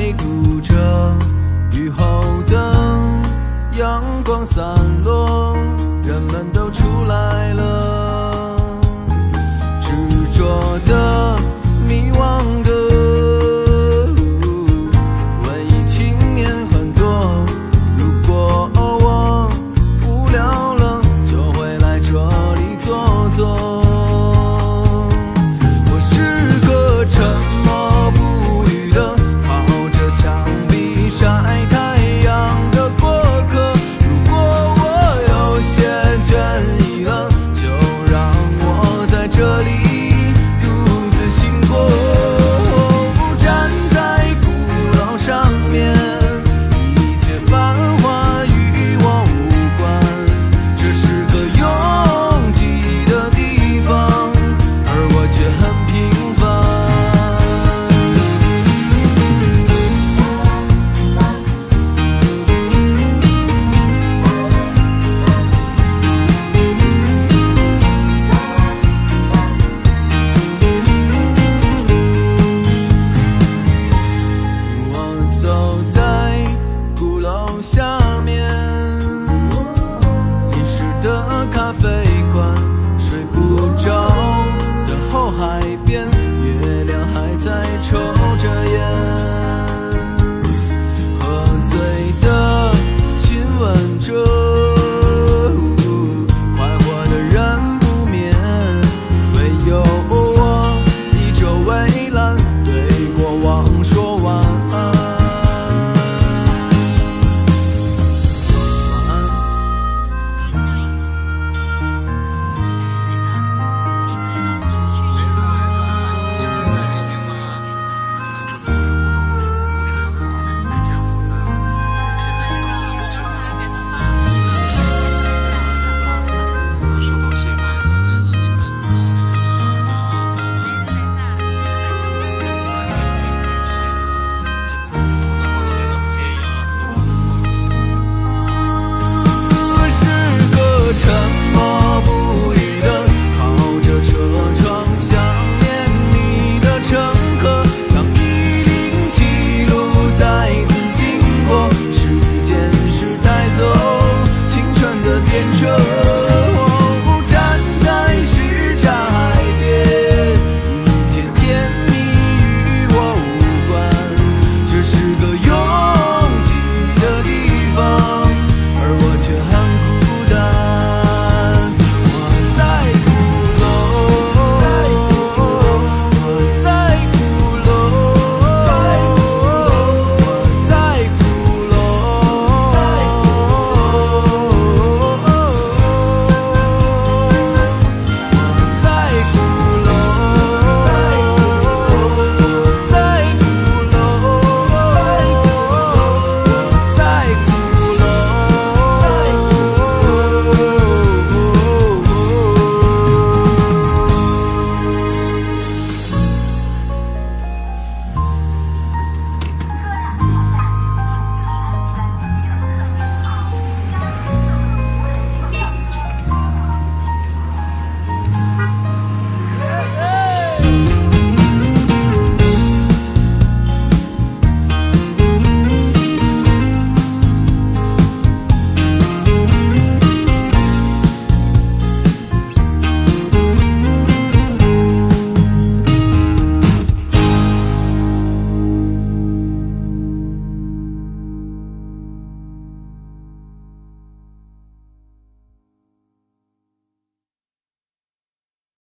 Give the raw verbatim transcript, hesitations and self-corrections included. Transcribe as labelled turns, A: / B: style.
A: 顾着雨后灯，阳光散落，人们都出来了，执着的迷惘的文艺青年很多，如果我无聊了就会来这里坐坐。我是个沉默不语的靠着墙壁晒太阳的过客，如果我有些倦意了，就让我在这里独自行过。不站在鼓楼上面，一切繁华与我无关，这是个拥挤的地方，而我却很平凡。我走在鼓楼下面，遗失的咖啡馆，睡不着的后海边，月亮还在抽着烟，喝醉的亲吻着，快活的人不眠，唯有我依旧蔚蓝，